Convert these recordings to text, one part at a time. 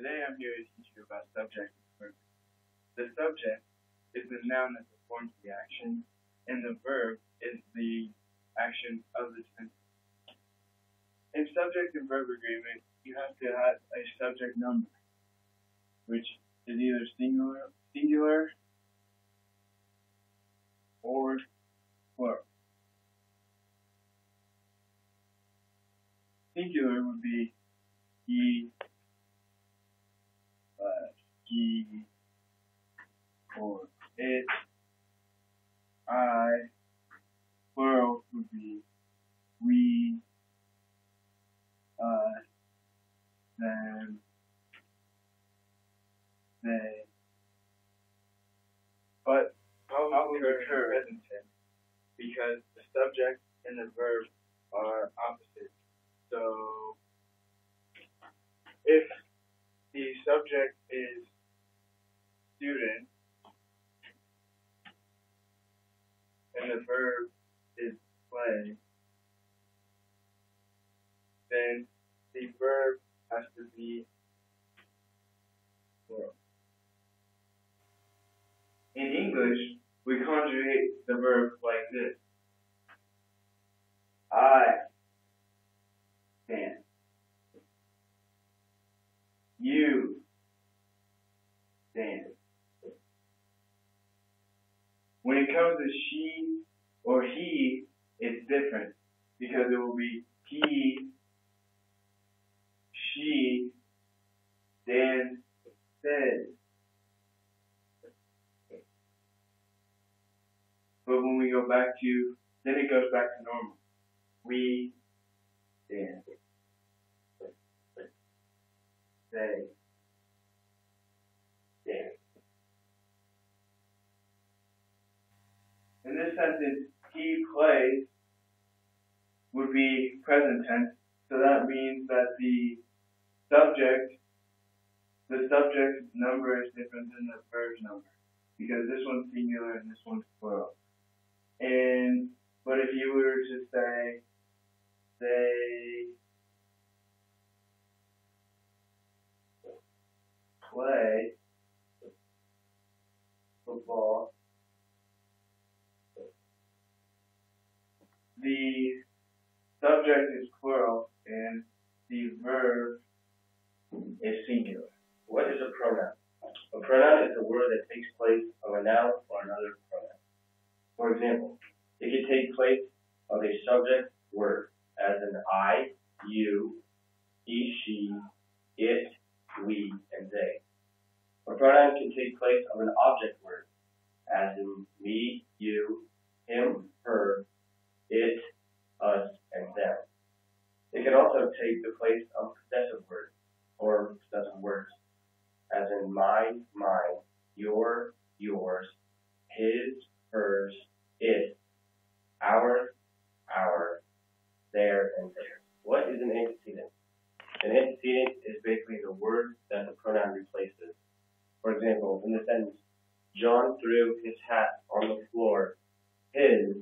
Today I'm here to teach you about subject and verb. The subject is the noun that performs the action, and the verb is the action of the sentence. In subject and verb agreement, you have to have a subject number, which is either singular or plural. Singular would be he, he, or it. I. Plural would be we, us, them, they. But always occur present tense because the subject and the verb are opposite. So if the subject is student and the verb is play, then the verb has to be plural. In English, we conjugate the verb like this. I dance. You dance. When it comes to she or he, it's different because it will be he, she, dance, said. But when we go back to, then it goes back to normal. We dance. They dance. In this sentence, he plays would be present tense, so that means that the subject number is different than the verb's number, because this one's singular and this one's plural. But if you were to say they play football, the subject is plural and the verb is singular. What is a pronoun? A pronoun is a word that takes place of a noun or another pronoun. For example, it can take place of a subject word, as in I, you, he, she, it, we, and they. A pronoun can take place of an object word, as in me, you, him, her, it, us, and them. It can also take the place of possessive words, or possessive words, as in mine, mine, your, yours, his, hers, it, our, their, and theirs. What is an antecedent? An antecedent is basically the word that the pronoun replaces. For example, in the sentence, John threw his hat on the floor. His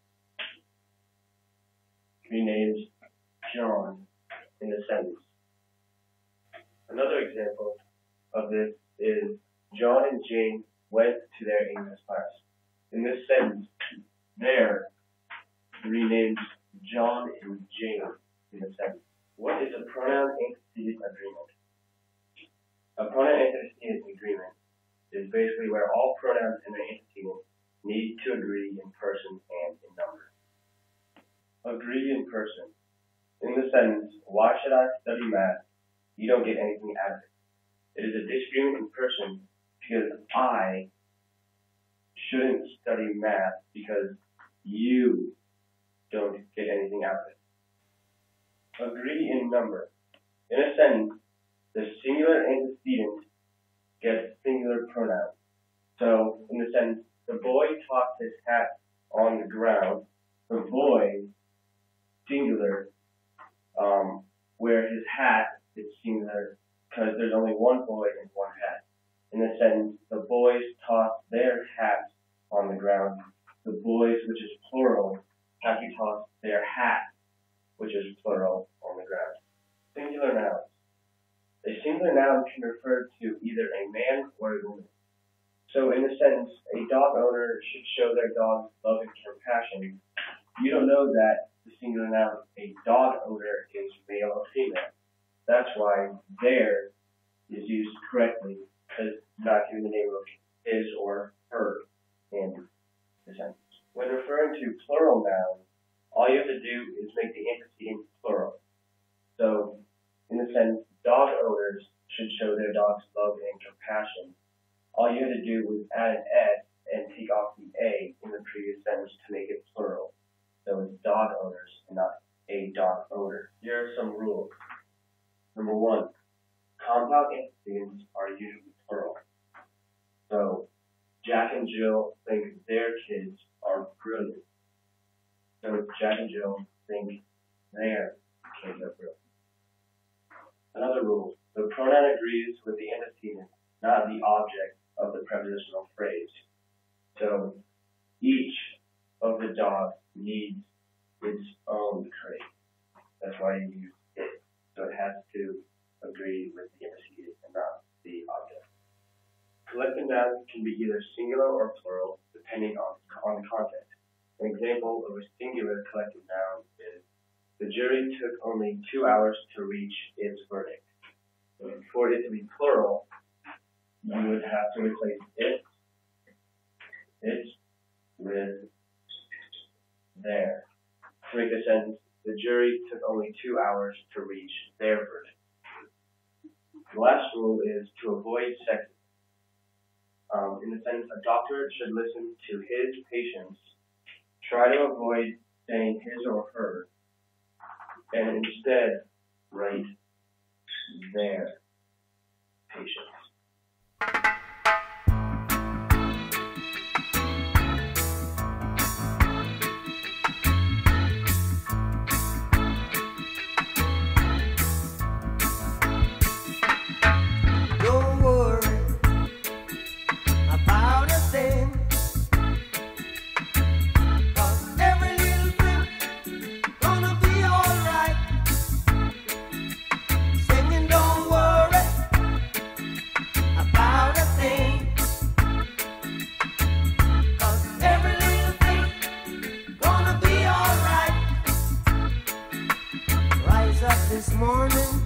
renames John in the sentence. Another example of this is John and Jane went to their English class. In this sentence, there renames John and Jane in the sentence. What is a pronoun antecedent agreement? A pronoun antecedent agreement is basically where all pronouns and their antecedents need to agree in person and in number. Agree in person. In the sentence, why should I study math? You don't get anything out of it. It is a disagreement in person because I shouldn't study math because you don't get anything out of it. Agree in number. In a sentence, the singular antecedent gets singular pronoun. So, in the sentence, the boy tossed his hat on the ground. The boy, singular, where his hat is singular because there's only one boy and one hat. In the sentence, the boys tossed their hats on the ground. The boys, which is plural, have to toss their hat, which is plural, on the ground. Singular nouns. A singular noun can refer to either a man or a woman. So in a sentence, a dog owner should show their dog love and compassion. You don't know that the singular noun, a dog owner, is male or female. That's why there is used correctly, because it's not giving the name of his or her in the sentence. When referring to plural nouns, all you have to do is make the antecedent plural. So, in the sentence, dog owners should show their dogs love and compassion. All you have to do is add an S and take off the A in the previous sentence to make it plural. So it's dog owners and not a dog owner. Here are some rules. Number 1, compound antecedents are usually plural. So, Jack and Jill think their kids are brilliant. So Jack and Jill think their kids are brilliant. Another rule, the pronoun agrees with the antecedent, not the object of the prepositional phrase. So each of the dogs needs its own crate. That's why you use it. So it has to agree with the antecedent and not the object. Collective nouns can be either singular or plural, depending on the context. An example of a singular collective noun is, the jury took only 2 hours to reach its verdict. So for it to be plural, you would have to replace it with their. To make the sentence, the jury took only 2 hours to reach their verdict. The last rule is to avoid sexism. In the sentence, a doctor should listen to his patients, try to avoid saying his or her, and instead write their patients. This morning